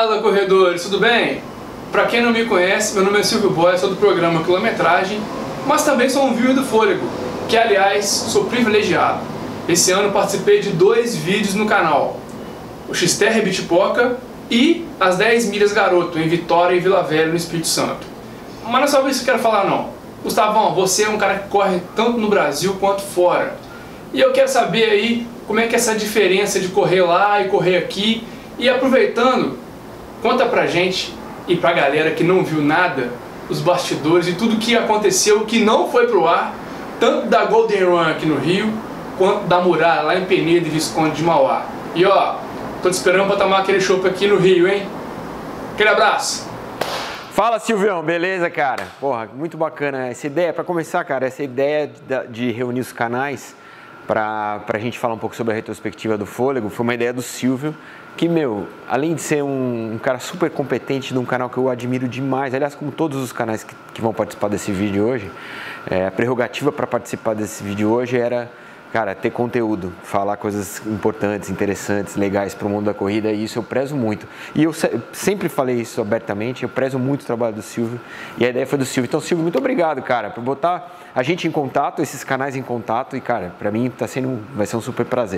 Fala, corredores, tudo bem? Para quem não me conhece, meu nome é Silvio Boia, sou do programa Quilometragem, mas também sou um viewer do Fôlego, que aliás sou privilegiado. Esse ano participei de 2 vídeos no canal, o XTR Bitipoca e as 10 milhas garoto em Vitória e Vila Velha, no Espírito Santo. Mas não é só isso que eu quero falar não. Gustavão, você é um cara que corre tanto no Brasil quanto fora. E eu quero saber aí como é que é essa diferença de correr lá e correr aqui. E aproveitando, conta pra gente e pra galera que não viu nada, os bastidores e tudo que aconteceu, que não foi pro ar, tanto da Golden Run aqui no Rio, quanto da Muralha lá em Penedo e Visconde de Mauá. E ó, tô te esperando pra tomar aquele chopp aqui no Rio, hein? Aquele abraço! Fala, Silvião, beleza, cara? Porra, muito bacana essa ideia. Para começar, cara, essa ideia de reunir os canais pra gente falar um pouco sobre a retrospectiva do Fôlego foi uma ideia do Silvio, que, meu, além de ser um cara super competente de um canal que eu admiro demais, aliás, como todos os canais que vão participar desse vídeo hoje, a prerrogativa para participar desse vídeo hoje era, cara, ter conteúdo, falar coisas importantes, interessantes, legais para o mundo da corrida, e isso eu prezo muito. E eu sempre falei isso abertamente, eu prezo muito o trabalho do Silvio, e a ideia foi do Silvio. Então, Silvio, muito obrigado, cara, por botar a gente em contato, esses canais em contato, e, cara, para mim vai ser um super prazer.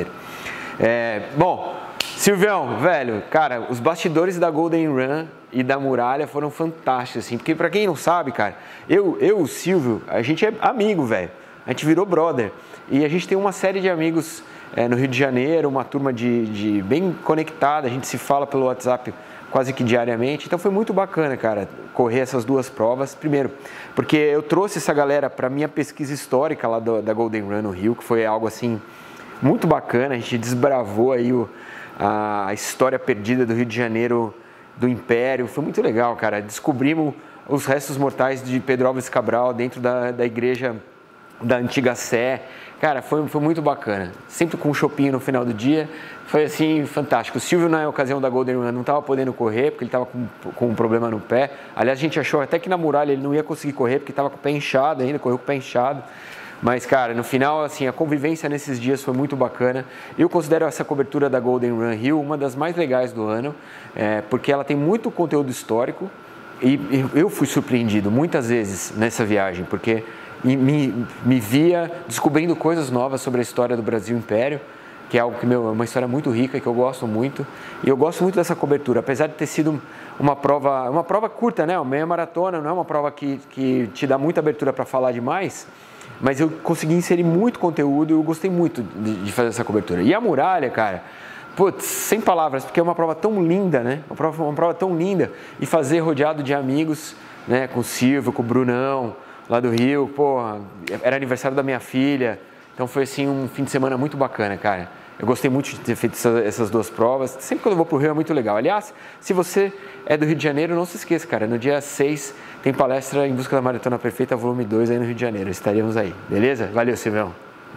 Bom, Silvião, velho, cara, os bastidores da Golden Run e da Muralha foram fantásticos, assim, porque para quem não sabe, cara, eu e o Silvio, a gente é amigo, velho, a gente virou brother. E a gente tem uma série de amigos no Rio de Janeiro, uma turma de bem conectada, a gente se fala pelo WhatsApp quase que diariamente. Então foi muito bacana, cara, correr essas 2 provas. Primeiro, porque eu trouxe essa galera para minha pesquisa histórica lá da Golden Run no Rio, que foi algo assim muito bacana. A gente desbravou aí a história perdida do Rio de Janeiro, do Império. Foi muito legal, cara. Descobrimos os restos mortais de Pedro Álvares Cabral dentro da igreja da Antiga Sé. Cara, foi muito bacana. Sempre com um chopinho no final do dia. Foi assim, fantástico. O Silvio, na ocasião da Golden Run, não estava podendo correr, porque ele estava com um problema no pé. Aliás, a gente achou até que na Muralha ele não ia conseguir correr, porque estava com o pé inchado ainda, correu com o pé inchado. Mas, cara, no final, assim, a convivência nesses dias foi muito bacana. Eu considero essa cobertura da Golden Run Rio uma das mais legais do ano, porque ela tem muito conteúdo histórico. E eu fui surpreendido muitas vezes nessa viagem, porque me via descobrindo coisas novas sobre a história do Brasil Império, que é algo que, é uma história muito rica, que eu gosto muito. E eu gosto muito dessa cobertura, apesar de ter sido uma prova curta, né? Uma meia maratona, não é uma prova que te dá muita abertura para falar demais, mas eu consegui inserir muito conteúdo e eu gostei muito de fazer essa cobertura. E a Muralha, cara, putz, sem palavras, porque é uma prova tão linda, né? Uma prova tão linda, e fazer rodeado de amigos, né? Com o Silvio, com o Brunão, lá do Rio, porra, era aniversário da minha filha, então foi assim um fim de semana muito bacana, cara. Eu gostei muito de ter feito essas 2 provas, sempre que eu vou pro Rio é muito legal. Aliás, se você é do Rio de Janeiro, não se esqueça, cara, no dia 6 tem palestra Em Busca da Maratona Perfeita, volume 2 aí no Rio de Janeiro, estaremos aí, beleza? Valeu, Silvão.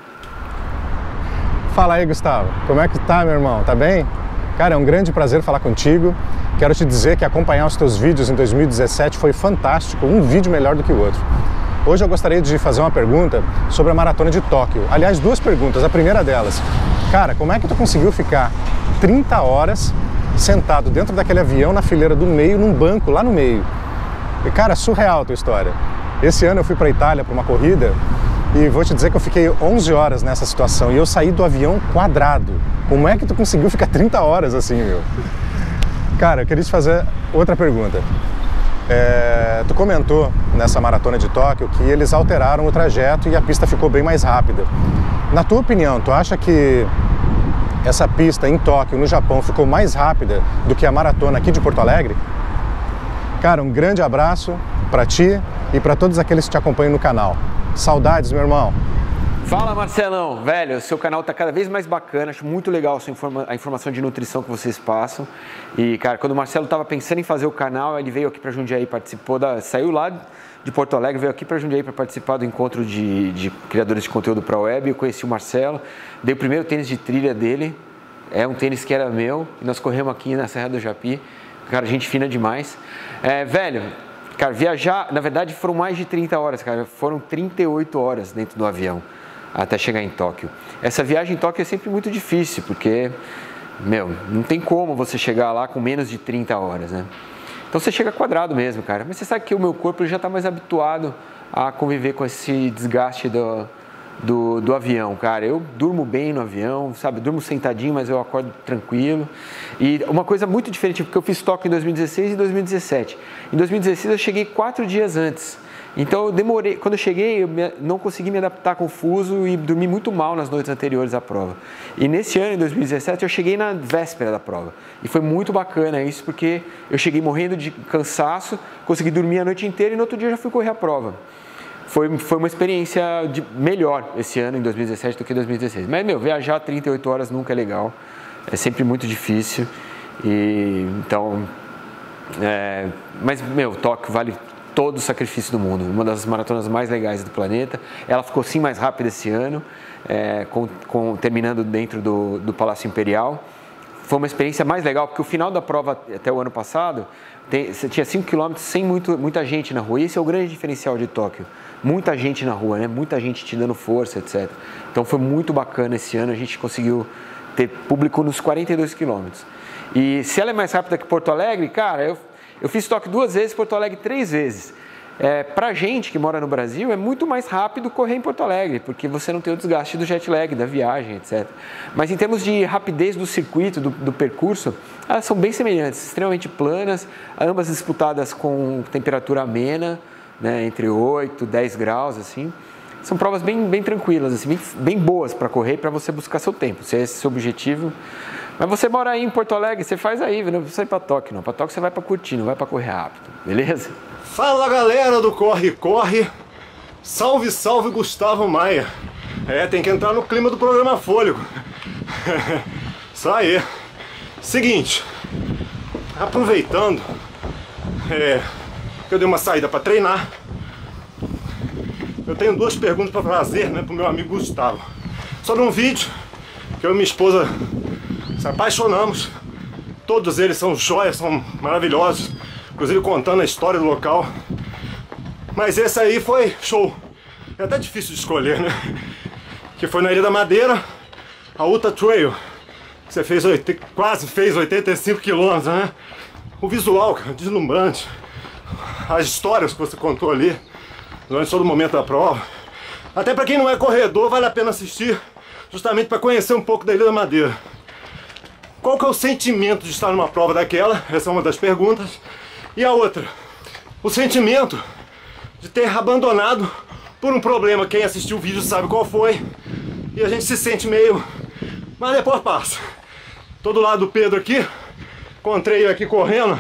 Fala aí, Gustavo, como é que tá, meu irmão, tá bem? Cara, é um grande prazer falar contigo. Quero te dizer que acompanhar os teus vídeos em 2017 foi fantástico, um vídeo melhor do que o outro. Hoje eu gostaria de fazer uma pergunta sobre a Maratona de Tóquio. Aliás, 2 perguntas. A primeira delas, cara, como é que tu conseguiu ficar 30 horas sentado dentro daquele avião na fileira do meio, num banco lá no meio? E, cara, surreal a tua história. Esse ano eu fui para a Itália para uma corrida e vou te dizer que eu fiquei 11 horas nessa situação e eu saí do avião quadrado. Como é que tu conseguiu ficar 30 horas assim, meu? Cara, eu queria te fazer outra pergunta. Tu comentou nessa Maratona de Tóquio que eles alteraram o trajeto e a pista ficou bem mais rápida. Na tua opinião, tu acha que essa pista em Tóquio, no Japão, ficou mais rápida do que a maratona aqui de Porto Alegre? Cara, um grande abraço para ti e para todos aqueles que te acompanham no canal. Saudades, meu irmão. Fala, Marcelão, velho, o seu canal tá cada vez mais bacana, acho muito legal a informação de nutrição que vocês passam. E, cara, quando o Marcelo tava pensando em fazer o canal, ele veio aqui para Jundiaí, saiu lá de Porto Alegre, veio aqui para Jundiaí para participar do encontro de criadores de conteúdo para a web. Eu conheci o Marcelo, dei o primeiro tênis de trilha dele, é um tênis que era meu, e nós corremos aqui na Serra do Japi. Cara, gente fina demais. Velho, cara, viajar, na verdade foram mais de 30 horas, cara, foram 38 horas dentro do avião até chegar em Tóquio. Essa viagem em Tóquio é sempre muito difícil, porque meu, não tem como você chegar lá com menos de 30 horas, né? Então você chega quadrado mesmo, cara. Mas você sabe que o meu corpo já está mais habituado a conviver com esse desgaste do avião, cara. Eu durmo bem no avião, sabe? Durmo sentadinho, mas eu acordo tranquilo. E uma coisa muito diferente, porque eu fiz Tóquio em 2016 e 2017. Em 2016 eu cheguei 4 dias antes. Então eu demorei, quando eu cheguei, não consegui me adaptar com o fuso e dormi muito mal nas noites anteriores à prova. E nesse ano, em 2017, eu cheguei na véspera da prova. E foi muito bacana isso, porque eu cheguei morrendo de cansaço, consegui dormir a noite inteira e no outro dia já fui correr a prova. Foi uma experiência melhor esse ano, em 2017, do que 2016. Mas, meu, viajar 38 horas nunca é legal. É sempre muito difícil. E, então, mas, meu, Tóquio vale todo o sacrifício do mundo. Uma das maratonas mais legais do planeta. Ela ficou sim mais rápida esse ano, terminando dentro do Palácio Imperial. Foi uma experiência mais legal, porque o final da prova, até o ano passado, você tinha 5 km sem muita gente na rua. E esse é o grande diferencial de Tóquio. Muita gente na rua, né? Muita gente te dando força, etc. Então foi muito bacana esse ano, a gente conseguiu ter público nos 42 km. E se ela é mais rápida que Porto Alegre, cara, eu fiz Tóquio 2 vezes, Porto Alegre 3 vezes. Pra gente que mora no Brasil, é muito mais rápido correr em Porto Alegre, porque você não tem o desgaste do jet lag, da viagem, etc. Mas em termos de rapidez do circuito, do percurso, elas são bem semelhantes, extremamente planas, ambas disputadas com temperatura amena, né, entre 8 e 10 graus, assim. São provas bem tranquilas, assim, bem boas para correr, para você buscar seu tempo, se é esse o seu objetivo. Mas você mora aí em Porto Alegre, você faz aí, não precisa ir para Tóquio, não. Para Tóquio você vai para curtir, não vai para correr rápido, beleza? Fala, galera do Corre Corre, salve, salve Gustavo Maia. Tem que entrar no clima do programa Fôlego. Isso aí. Seguinte, aproveitando que eu dei uma saída para treinar, eu tenho 2 perguntas para fazer, né, pro meu amigo Gustavo. Sobre um vídeo que eu e minha esposa se apaixonamos. Todos eles são joias, são maravilhosos, inclusive contando a história do local. Mas esse aí foi show. É até difícil de escolher, né? Que foi na Ilha da Madeira, a Ultra Trail. Você quase fez 85 km, né? O visual, cara, deslumbrante. As histórias que você contou ali durante todo o momento da prova. Até para quem não é corredor, vale a pena assistir, justamente para conhecer um pouco da Ilha da Madeira. Qual que é o sentimento de estar numa prova daquela? Essa é uma das perguntas. E a outra, o sentimento de ter abandonado por um problema. Quem assistiu o vídeo sabe qual foi. E a gente se sente meio... Mas depois passa. Tô do lado do Pedro aqui. Encontrei ele aqui correndo.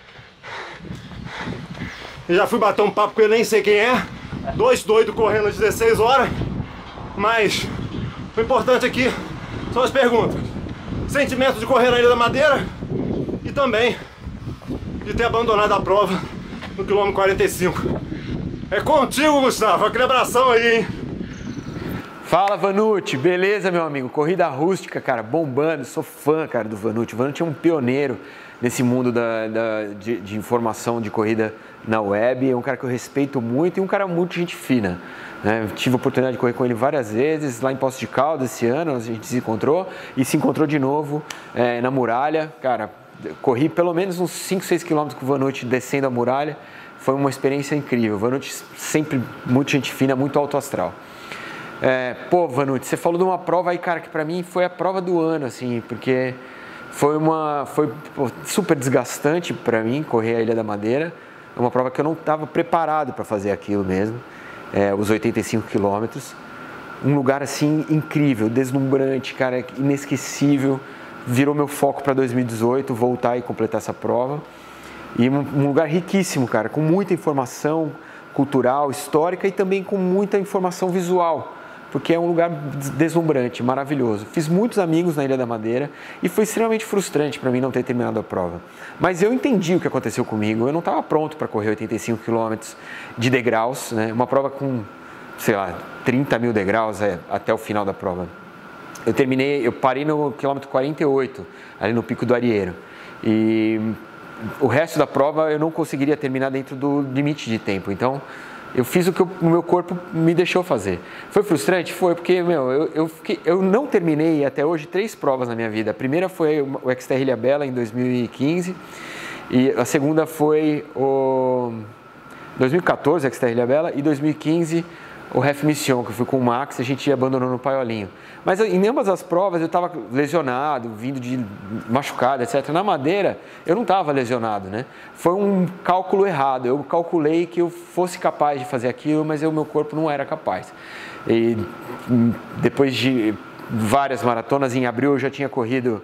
E já fui bater um papo com ele, nem sei quem é. 2 doidos correndo às 16 horas. Mas o importante aqui são as perguntas. Sentimento de correr na Ilha da Madeira e também de ter abandonado a prova no quilômetro 45. É contigo, Gustavo. Aquele abração aí, hein? Fala, Vanucci. Beleza, meu amigo? Corrida rústica, cara, bombando. Sou fã, cara, do Vanucci. O Vanucci é um pioneiro nesse mundo de informação de corrida na web. É um cara que eu respeito muito e um cara muito gente fina. Né? Tive a oportunidade de correr com ele várias vezes, lá em Poços de Caldas esse ano, a gente se encontrou e se encontrou de novo na muralha. Cara, corri pelo menos uns 5, 6 quilômetros com o Vanucci descendo a muralha. Foi uma experiência incrível. O Vanucci sempre muito gente fina, muito alto astral. Pô, Vanucci, você falou de uma prova aí, cara, que pra mim foi a prova do ano, assim, porque foi super desgastante pra mim correr a Ilha da Madeira. É uma prova que eu não estava preparado para fazer aquilo mesmo. Os 85 quilômetros, um lugar assim incrível, deslumbrante, cara, inesquecível, virou meu foco para 2018, voltar e completar essa prova, e um lugar riquíssimo, cara, com muita informação cultural, histórica e também com muita informação visual, porque é um lugar deslumbrante, maravilhoso. Fiz muitos amigos na Ilha da Madeira e foi extremamente frustrante para mim não ter terminado a prova. Mas eu entendi o que aconteceu comigo, eu não estava pronto para correr 85 km de degraus, né? Uma prova com, sei lá, 30 mil degraus até o final da prova. Eu parei no quilômetro 48, ali no Pico do Arieiro. E o resto da prova eu não conseguiria terminar dentro do limite de tempo, então Eu fiz o que o meu corpo me deixou fazer. Foi frustrante? Foi, porque, eu não terminei até hoje 3 provas na minha vida. A primeira foi o XTR Ilhabela em 2015 e a segunda foi o 2014, o XTR Ilhabela, e 2015 o Ref Mission, que eu fui com o Max e a gente abandonou no Paiolinho. Mas em ambas as provas eu estava lesionado, vindo de machucado, etc. Na Madeira eu não estava lesionado, né? Foi um cálculo errado. Eu calculei que eu fosse capaz de fazer aquilo, mas o meu corpo não era capaz. E depois de várias maratonas, em abril eu já tinha corrido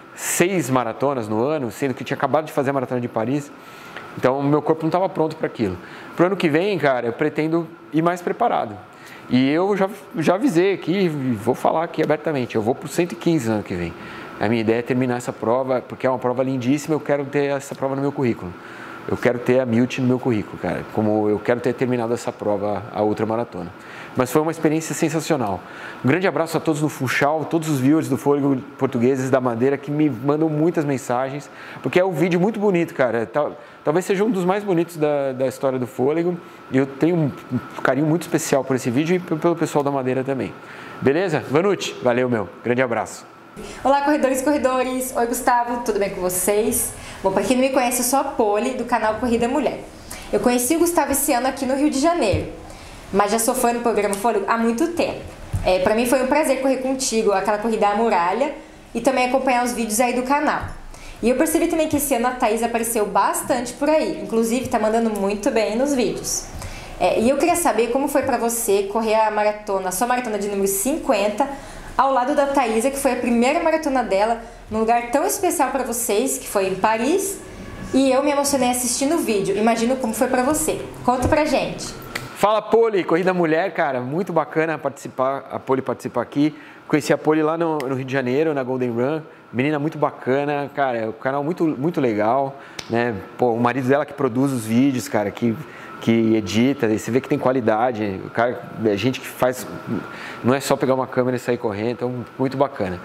6 maratonas no ano, sendo que eu tinha acabado de fazer a Maratona de Paris. Então o meu corpo não estava pronto para aquilo. Para o ano que vem, cara, eu pretendo ir mais preparado. E eu já avisei aqui, vou falar aqui abertamente, eu vou para o 115 no ano que vem. A minha ideia é terminar essa prova, porque é uma prova lindíssima, eu quero ter essa prova no meu currículo. Eu quero ter a Milt no meu currículo, cara, como eu quero ter terminado essa prova, a outra maratona. Mas foi uma experiência sensacional. Um grande abraço a todos no Funchal, todos os viewers do Fôlego Portugueses da Madeira que me mandam muitas mensagens, porque é um vídeo muito bonito, cara. Talvez seja um dos mais bonitos da história do Fôlego. E eu tenho um carinho muito especial por esse vídeo e pelo pessoal da Madeira também. Beleza? Vanucci, valeu, meu. Grande abraço. Olá, corredores e corredores. Oi, Gustavo, tudo bem com vocês? Bom, para quem não me conhece, eu sou a Poli, do canal Corrida Mulher. Eu conheci o Gustavo esse ano aqui no Rio de Janeiro, mas já sou fã do programa Fôlego há muito tempo. Para mim foi um prazer correr contigo aquela corrida à muralha e também acompanhar os vídeos aí do canal. E eu percebi também que esse ano a Thaís apareceu bastante por aí, inclusive tá mandando muito bem nos vídeos. E eu queria saber como foi para você correr a sua maratona de número 50, ao lado da Thaísa, que foi a primeira maratona dela, num lugar tão especial para vocês, que foi em Paris, e eu me emocionei assistindo o vídeo. Imagino como foi para você. Conta pra gente. Fala, Poli, Corrida Mulher, cara, muito bacana a Poli participar aqui. Conheci a Poli lá no Rio de Janeiro, na Golden Run, menina muito bacana, cara, é um canal muito legal, né? Pô, o marido dela que produz os vídeos, cara, que edita, e você vê que tem qualidade, o cara, é gente que faz, não é só pegar uma câmera e sair correndo, então muito bacana.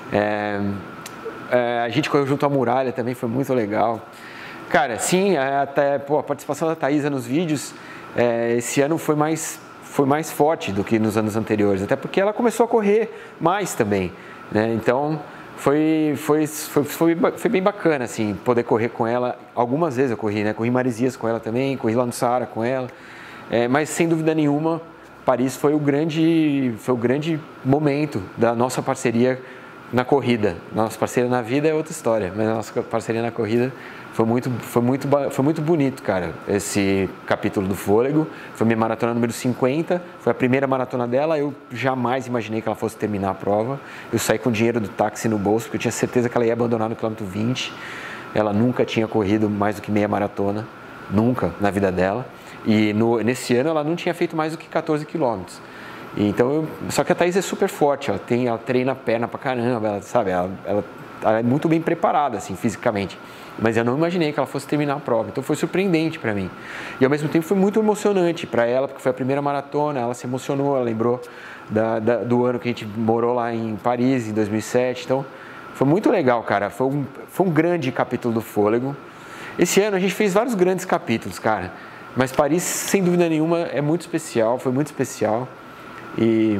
A gente correu junto à muralha também, foi muito legal. Cara, sim, até, a participação da Thaísa nos vídeos, esse ano foi mais forte do que nos anos anteriores, até porque ela começou a correr mais também, né? Então foi bem bacana, assim, poder correr com ela. Algumas vezes eu corri, né? Corri Maresias com ela também, corri lá no Saara com ela. Mas sem dúvida nenhuma, Paris foi o grande momento da nossa parceria na corrida. Nossa parceria na vida é outra história, mas a nossa parceria na corrida foi muito bonito, cara. Esse capítulo do Fôlego foi minha maratona número 50, foi a primeira maratona dela. Eu jamais imaginei que ela fosse terminar a prova. Eu saí com o dinheiro do táxi no bolso, porque eu tinha certeza que ela ia abandonar no quilômetro 20. Ela nunca tinha corrido mais do que meia maratona, nunca na vida dela. E nesse ano ela não tinha feito mais do que 14 quilômetros. Então, só que a Thaís é super forte, ela treina a perna pra caramba, ela é muito bem preparada, assim, fisicamente. Mas eu não imaginei que ela fosse terminar a prova, então foi surpreendente para mim. E ao mesmo tempo foi muito emocionante para ela, porque foi a primeira maratona, ela se emocionou, ela lembrou do ano que a gente morou lá em Paris, em 2007. Então foi muito legal, cara, foi um grande capítulo do Fôlego. Esse ano a gente fez vários grandes capítulos, cara, mas Paris, sem dúvida nenhuma, é muito especial, foi muito especial. E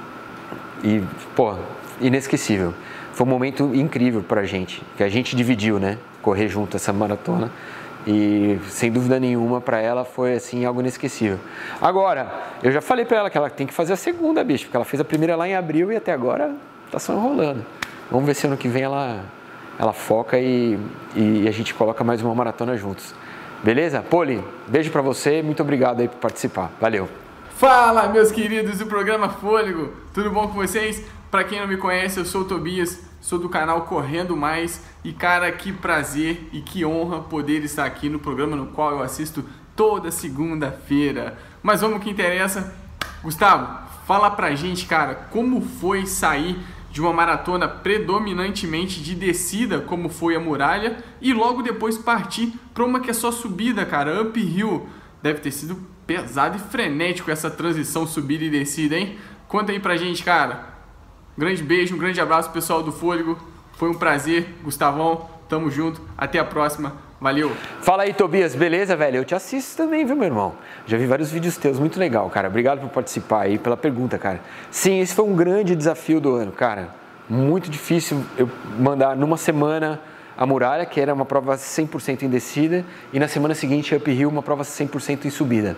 inesquecível. Foi um momento incrível pra gente, que a gente dividiu, né? Correr junto essa maratona. E sem dúvida nenhuma, pra ela foi assim algo inesquecível. Agora, eu já falei pra ela que ela tem que fazer a segunda, bicho, porque ela fez a primeira lá em abril e até agora tá só enrolando. Vamos ver se ano que vem ela foca e a gente coloca mais uma maratona juntos. Beleza? Poli, beijo pra você, muito obrigado aí por participar. Valeu! Fala, meus queridos do programa Fôlego, tudo bom com vocês? Pra quem não me conhece, eu sou o Tobias, sou do canal Correndo Mais e, cara, que prazer e que honra poder estar aqui no programa no qual eu assisto toda segunda-feira. Mas vamos ao que interessa. Gustavo, fala pra gente, cara, como foi sair de uma maratona predominantemente de descida, como foi a muralha, e logo depois partir pra uma que é só subida, cara, uphill. Deve ter sido pesado e frenético essa transição subida e descida, hein? Conta aí pra gente, cara. Um grande beijo, um grande abraço, pessoal do Fôlego. Foi um prazer, Gustavão. Tamo junto. Até a próxima. Valeu. Fala aí, Tobias, beleza, velho? Eu te assisto também, viu, meu irmão? Já vi vários vídeos teus, muito legal, cara. Obrigado por participar aí, pela pergunta, cara. Sim, esse foi um grande desafio do ano, cara. Muito difícil eu mandar numa semana a muralha, que era uma prova 100% em descida, e na semana seguinte, uphill, uma prova 100% em subida.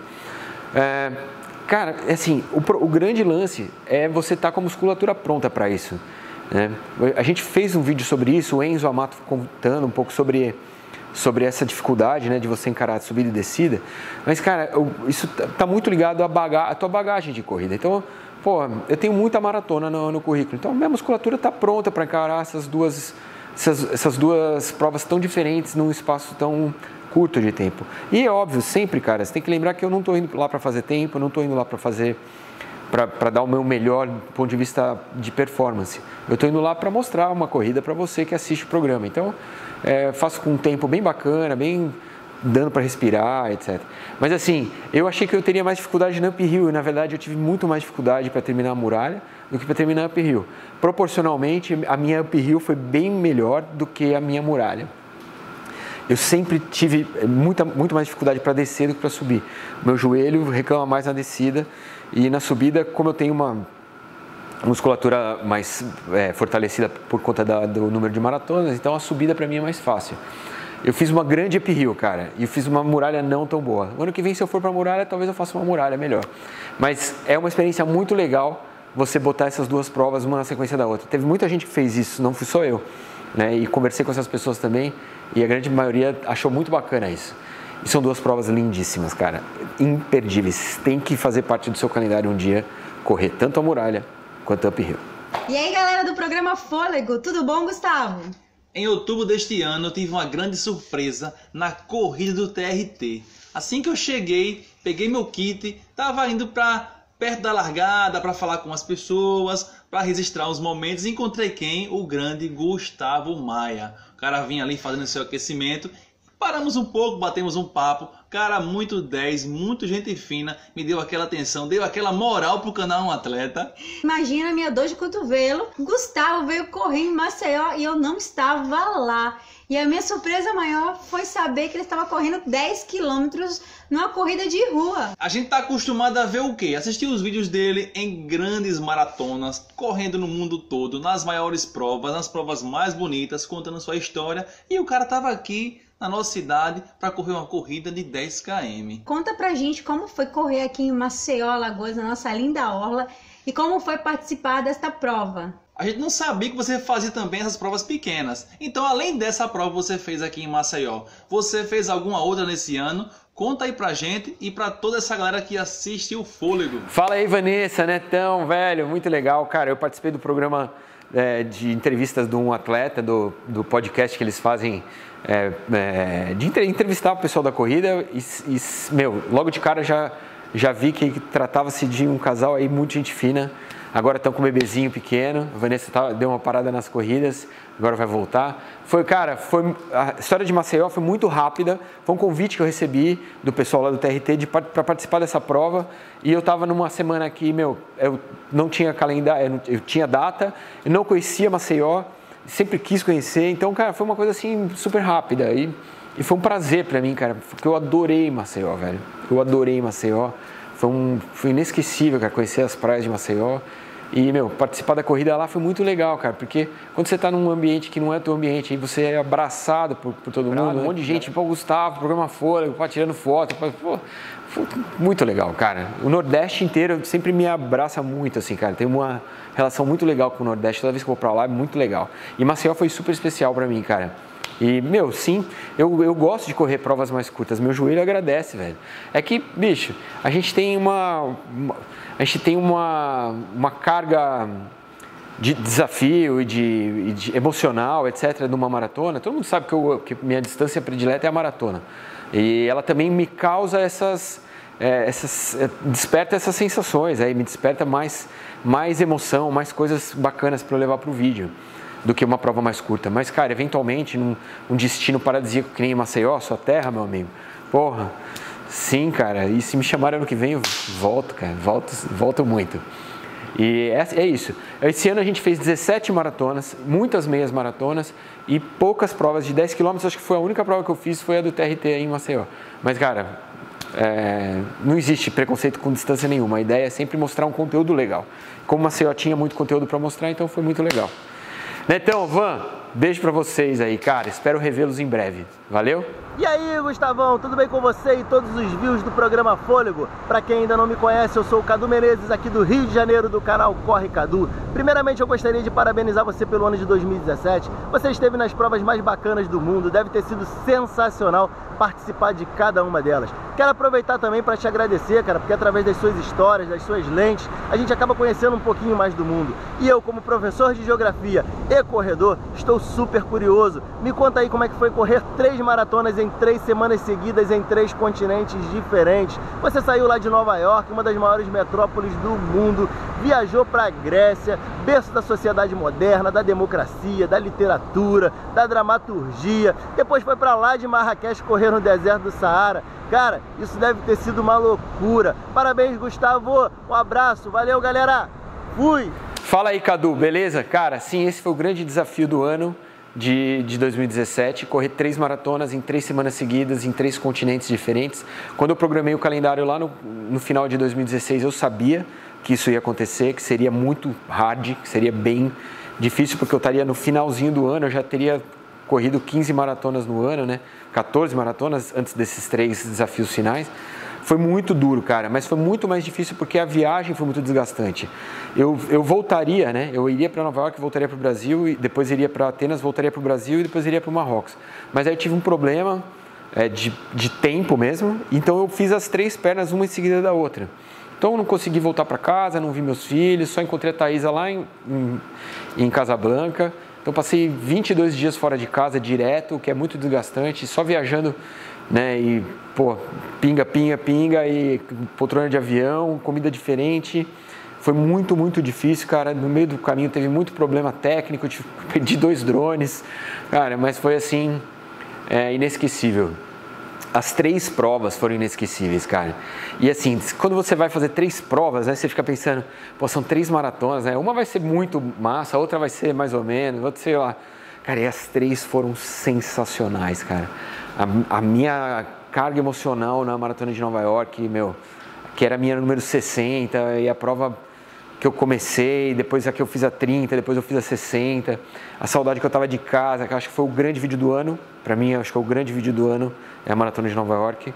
Cara, assim, o grande lance é você estar com a musculatura pronta para isso, né? A gente fez um vídeo sobre isso, o Enzo Amato contando um pouco sobre essa dificuldade, né, de você encarar a subida e descida, mas, cara, isso tá muito ligado à tua bagagem de corrida. Então, pô, eu tenho muita maratona no currículo, então a minha musculatura está pronta para encarar essas duas provas tão diferentes num espaço tão curto de tempo. E é óbvio, sempre, cara, você tem que lembrar que eu não estou indo lá para fazer tempo, eu não estou indo lá para dar o meu melhor do ponto de vista de performance. Eu estou indo lá para mostrar uma corrida para você que assiste o programa. Então, faço com um tempo bem bacana, bem dando para respirar, etc. Mas assim, eu achei que eu teria mais dificuldade no uphill e na verdade eu tive muito mais dificuldade para terminar a muralha do que para terminar a uphill. Proporcionalmente, a minha uphill foi bem melhor do que a minha muralha. Eu sempre tive muito mais dificuldade para descer do que para subir. Meu joelho reclama mais na descida e na subida, como eu tenho uma musculatura mais fortalecida por conta do número de maratonas, então a subida para mim é mais fácil. Eu fiz uma grande uphill, cara, e fiz uma muralha não tão boa. O ano que vem, se eu for para a muralha, talvez eu faça uma muralha melhor. Mas é uma experiência muito legal você botar essas duas provas uma na sequência da outra. Teve muita gente que fez isso, não fui só eu, né? E conversei com essas pessoas também, e a grande maioria achou muito bacana isso. E são duas provas lindíssimas, cara, imperdíveis. Tem que fazer parte do seu calendário um dia, correr tanto a muralha quanto a uphill. E aí, galera do programa Fôlego, tudo bom, Gustavo? Em outubro deste ano, eu tive uma grande surpresa na corrida do TRT. Assim que eu cheguei, peguei meu kit, estava indo para perto da largada para falar com as pessoas, para registrar os momentos. Encontrei quem? O grande Gustavo Maia. O cara vinha ali fazendo seu aquecimento. Paramos um pouco, batemos um papo. Cara, muito 10, muito gente fina. Me deu aquela atenção, deu aquela moral pro canal Um Atleta. Imagina a minha dor de cotovelo. Gustavo veio correr em Maceió e eu não estava lá. E a minha surpresa maior foi saber que ele estava correndo 10 quilômetros numa corrida de rua. A gente tá acostumado a ver o quê? Assistir os vídeos dele em grandes maratonas, correndo no mundo todo, nas maiores provas, nas provas mais bonitas, contando sua história. E o cara tava aqui na nossa cidade para correr uma corrida de 10 km. Conta pra gente como foi correr aqui em Maceió, Alagoas, na nossa linda orla, e como foi participar desta prova. A gente não sabia que você fazia também essas provas pequenas. Então, além dessa prova que você fez aqui em Maceió, você fez alguma outra nesse ano? Conta aí pra gente e pra toda essa galera que assiste o Fôlego. Fala aí, Vanessa, Netão, velho, muito legal. Cara, eu participei do programa de entrevistas do Um Atleta, do podcast que eles fazem, de entrevistar o pessoal da corrida. E meu, logo de cara já vi que tratava-se de um casal aí, muito gente fina. Agora estão com um bebezinho pequeno. A Vanessa deu uma parada nas corridas, agora vai voltar. A história de Maceió foi muito rápida. Foi um convite que eu recebi do pessoal lá do TRT para participar dessa prova. E eu estava numa semana que, eu não tinha calendário, eu tinha data, eu não conhecia Maceió, sempre quis conhecer. Então, cara, foi uma coisa assim super rápida. E foi um prazer para mim, cara, porque eu adorei Maceió, velho. Eu adorei Maceió. Foi inesquecível, cara, conhecer as praias de Maceió. E, participar da corrida lá foi muito legal, cara, porque quando você está num ambiente que não é teu ambiente, aí você é abraçado por todo mundo, um monte de gente, Gustavo, programa Fôlego, tirando foto, foi muito legal, cara. O Nordeste inteiro sempre me abraça muito, assim, cara, tem uma relação muito legal com o Nordeste, toda vez que eu vou pra lá é muito legal. E Maceió foi super especial pra mim, cara. E, sim, eu gosto de correr provas mais curtas, meu joelho agradece, velho. É que, bicho, a gente tem uma carga de desafio e de emocional, etc., numa maratona. Todo mundo sabe que minha distância predileta é a maratona. E ela também me causa desperta essas sensações, aí me desperta mais emoção, mais coisas bacanas para eu levar para o vídeo do que uma prova mais curta. Mas, cara, eventualmente, num destino paradisíaco que nem Maceió, sua terra, meu amigo, porra, sim, cara, e se me chamarem ano que vem, eu volto, cara, volto muito. E é isso. Esse ano a gente fez 17 maratonas, muitas meias maratonas e poucas provas de 10 km. Acho que foi a única prova que eu fiz, foi a do TRT em Maceió. Mas, cara, não existe preconceito com distância nenhuma. A ideia é sempre mostrar um conteúdo legal. Como Maceió tinha muito conteúdo para mostrar, então foi muito legal. Então, Van, beijo pra vocês aí, cara. Espero revê-los em breve. Valeu? E aí, Gustavão, tudo bem com você e todos os views do programa Fôlego? Pra quem ainda não me conhece, eu sou o Cadu Menezes, aqui do Rio de Janeiro, do canal Corre Cadu. Primeiramente, eu gostaria de parabenizar você pelo ano de 2017. Você esteve nas provas mais bacanas do mundo, deve ter sido sensacional participar de cada uma delas. Quero aproveitar também para te agradecer, cara, porque através das suas histórias, das suas lentes, a gente acaba conhecendo um pouquinho mais do mundo. E eu, como professor de geografia e corredor, estou super curioso. Me conta aí como é que foi correr 3 maratonas em 3 semanas seguidas em 3 continentes diferentes. Você saiu lá de Nova York, uma das maiores metrópoles do mundo, viajou para a Grécia, berço da sociedade moderna, da democracia, da literatura, da dramaturgia. Depois foi para lá de Marrakech correr no deserto do Saara. Cara, isso deve ter sido uma loucura. Parabéns, Gustavo. Um abraço. Valeu, galera. Fui. Fala aí, Cadu. Beleza? Cara, sim, esse foi o grande desafio do ano de 2017. Correr 3 maratonas em 3 semanas seguidas, em 3 continentes diferentes. Quando eu programei o calendário lá no final de 2016, eu sabia que isso ia acontecer, que seria muito hard, que seria bem difícil, porque eu estaria no finalzinho do ano, eu já teria corrido 15 maratonas no ano, né? 14 maratonas antes desses 3 desafios finais. Foi muito duro, cara, mas foi muito mais difícil porque a viagem foi muito desgastante. Eu voltaria, né? Eu iria para Nova York, voltaria para o Brasil, e depois iria para Atenas, voltaria para o Brasil e depois iria para o Marrocos. Mas aí eu tive um problema de tempo mesmo, então eu fiz as 3 pernas uma em seguida da outra. Então eu não consegui voltar para casa, não vi meus filhos, só encontrei a Thaisa lá em Casablanca. Então passei 22 dias fora de casa direto, o que é muito desgastante, só viajando, né? E, pô, pinga, e poltrona de avião, comida diferente. Foi muito, muito difícil, cara. No meio do caminho teve muito problema técnico, perdi 2 drones, cara, mas foi assim, inesquecível. As 3 provas foram inesquecíveis, cara. E assim, quando você vai fazer 3 provas, né, você fica pensando, pô, são 3 maratonas, né? Uma vai ser muito massa, a outra vai ser mais ou menos, outra sei lá. Cara, e as 3 foram sensacionais, cara. A minha carga emocional na maratona de Nova York, que era a minha número 60, e a prova que eu comecei, depois a que eu fiz a 30, depois eu fiz a 60, a saudade que eu tava de casa, que eu acho que foi o grande vídeo do ano, pra mim, acho que é o grande vídeo do ano, é a maratona de Nova York.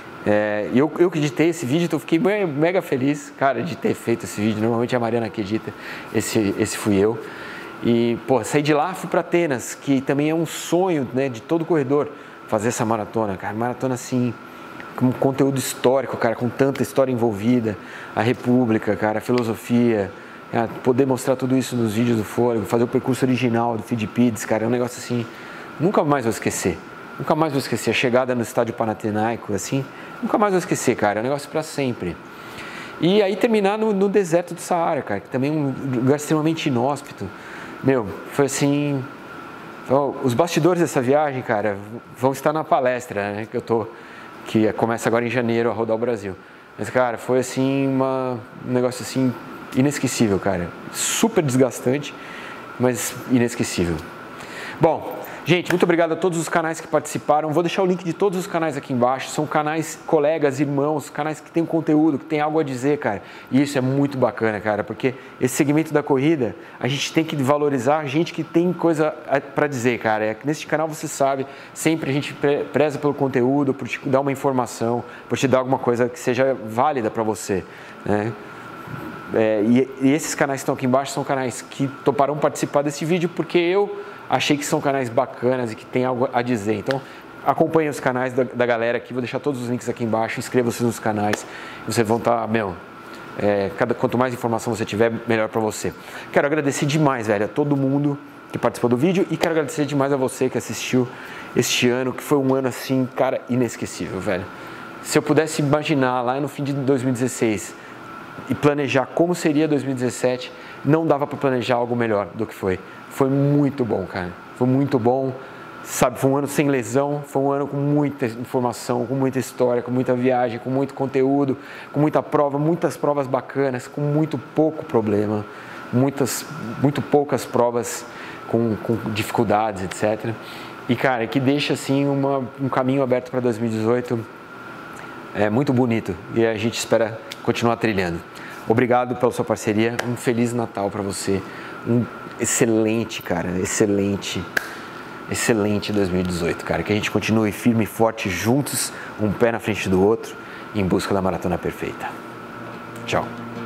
Eu que editei esse vídeo, então eu fiquei mega feliz, cara, de ter feito esse vídeo. Normalmente é a Mariana que edita, esse fui eu. E, pô, saí de lá, fui para Atenas, que também é um sonho, né, de todo corredor, fazer essa maratona, cara. Maratona assim, com conteúdo histórico, cara, com tanta história envolvida, a República, cara, a filosofia, poder mostrar tudo isso nos vídeos do Fôlego, fazer o percurso original do Fidipides, cara, é um negócio assim, nunca mais vou esquecer. Nunca mais vou esquecer a chegada no estádio Panathinaikos, assim, nunca mais vou esquecer, cara, é um negócio pra sempre. E aí terminar no deserto do Saara, cara, que também é um lugar extremamente inóspito. Foi assim, os bastidores dessa viagem, cara, vão estar na palestra, né, que começa agora em janeiro a rodar o Brasil. Mas, cara, foi assim, um negócio assim, inesquecível, cara, super desgastante, mas inesquecível. Bom, gente, muito obrigado a todos os canais que participaram. Vou deixar o link de todos os canais aqui embaixo. São canais, colegas, irmãos, canais que têm conteúdo, que têm algo a dizer, cara. E isso é muito bacana, cara, porque esse segmento da corrida, a gente tem que valorizar gente que tem coisa para dizer, cara. Neste canal, você sabe, sempre a gente preza pelo conteúdo, por te dar uma informação, por te dar alguma coisa que seja válida para você, né? E esses canais que estão aqui embaixo são canais que toparão participar desse vídeo porque eu achei que são canais bacanas e que tem algo a dizer. Então, acompanhem os canais da galera aqui. Vou deixar todos os links aqui embaixo. Inscreva-se nos canais. Vocês vão estar, quanto mais informação você tiver, melhor para você. Quero agradecer demais, velho, a todo mundo que participou do vídeo. E quero agradecer demais a você que assistiu este ano, que foi um ano, assim, cara, inesquecível, velho. Se eu pudesse imaginar lá no fim de 2016 e planejar como seria 2017, não dava para planejar algo melhor do que foi. Foi muito bom, cara. Foi muito bom. sabe, foi um ano sem lesão, foi um ano com muita informação, com muita história, com muita viagem, com muito conteúdo, com muita prova, muitas provas bacanas, com muito pouco problema, muito poucas provas com dificuldades, etc. E, cara, que deixa, assim, um caminho aberto para 2018 muito bonito e a gente espera continuar trilhando. Obrigado pela sua parceria, um Feliz Natal para você, um excelente, cara, excelente 2018, cara, que a gente continue firme e forte juntos, um pé na frente do outro, em busca da maratona perfeita. Tchau.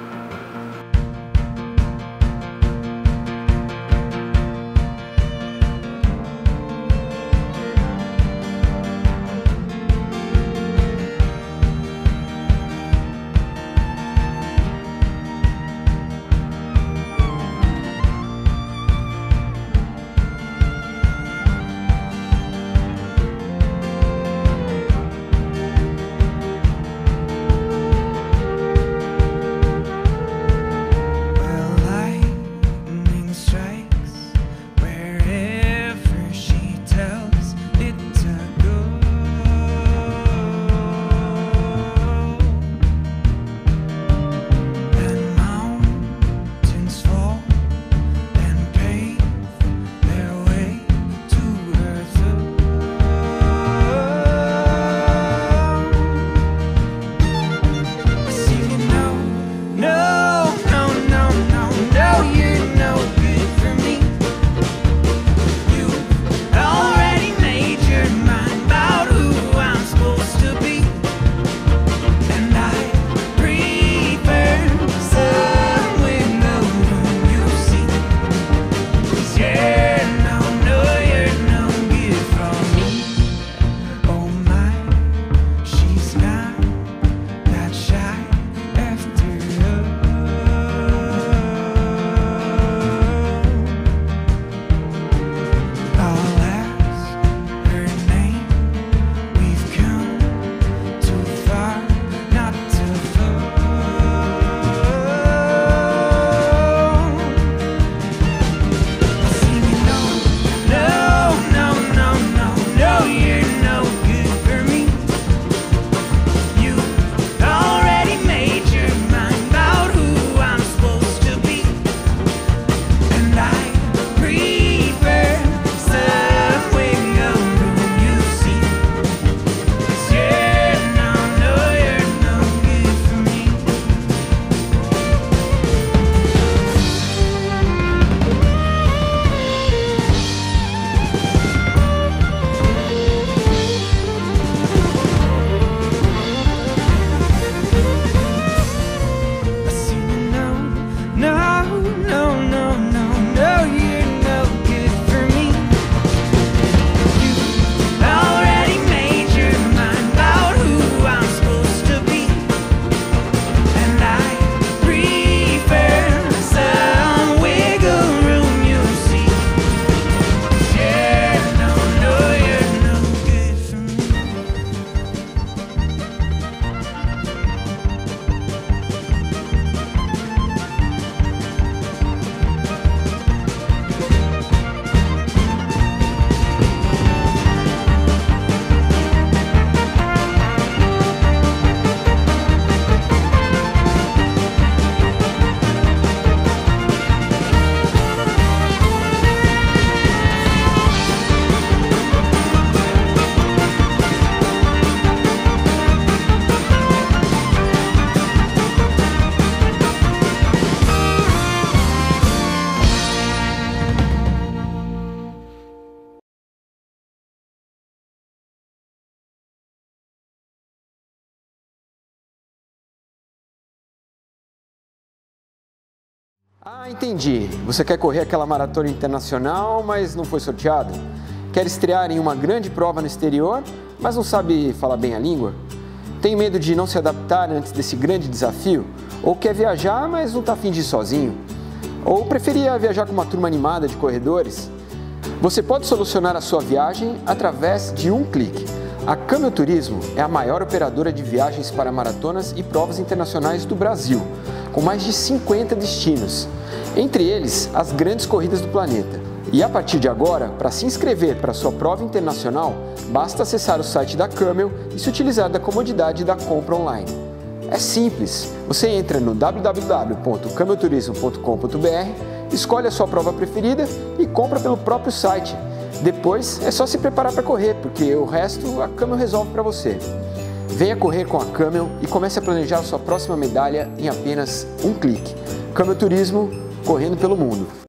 Ah, entendi. Você quer correr aquela maratona internacional, mas não foi sorteado? Quer estrear em uma grande prova no exterior, mas não sabe falar bem a língua? Tem medo de não se adaptar antes desse grande desafio? Ou quer viajar, mas não está a fim de ir sozinho? Ou preferia viajar com uma turma animada de corredores? Você pode solucionar a sua viagem através de um clique. A Camel Turismo é a maior operadora de viagens para maratonas e provas internacionais do Brasil, com mais de 50 destinos, entre eles as grandes corridas do planeta. E a partir de agora, para se inscrever para sua prova internacional, basta acessar o site da Camel e se utilizar da comodidade da compra online. É simples, você entra no www.camelturismo.com.br, escolhe a sua prova preferida e compra pelo próprio site. Depois é só se preparar para correr, porque o resto a Camel resolve para você. Venha correr com a Camel e comece a planejar a sua próxima medalha em apenas um clique. Camel Turismo, correndo pelo mundo.